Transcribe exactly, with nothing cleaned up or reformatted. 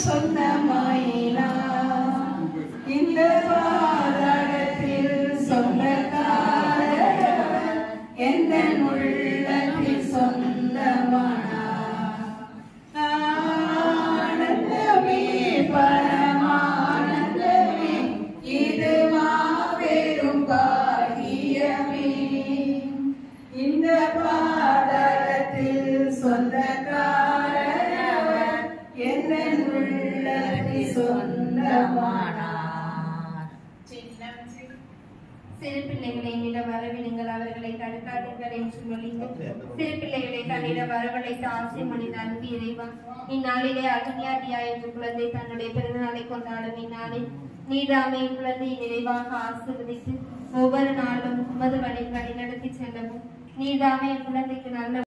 சொந்தமாயினார். இந்த பாதாளத்தில் சொந்தக்காரர் எந்த உள்ளத்தில் சொந்தமானார். ஆனந்தமே பரமானந்தமே இது மாபெரும் பாகியமே. இந்த பாதாளத்தில் சொந்தக்காரர் எந்த உள்ளத்தில் சொந்தமானார். சிறு பிள்ளைகளை என்னிடம் வரவிடுங்கள், அவர்களை தடுக்காதீர்கள் என்று சொல்லுங்கள். சிறு பிள்ளைகளை தன்னிடம் வரவழைத்து ஆசை மனித அன்பு இறைவா, இந்நாளிலே அகினியாதியா என்ற குழந்தை தன்னுடைய பிறந்தநாளை கொண்டாடும் இந்நாளில் நீராமை குழந்தையை நிறைவாக ஆசீர்வதித்து ஒவ்வொரு நாளும் உமது வழி வழி நடத்தி செல்லவும் நீராமை குழந்தைக்கு நல்ல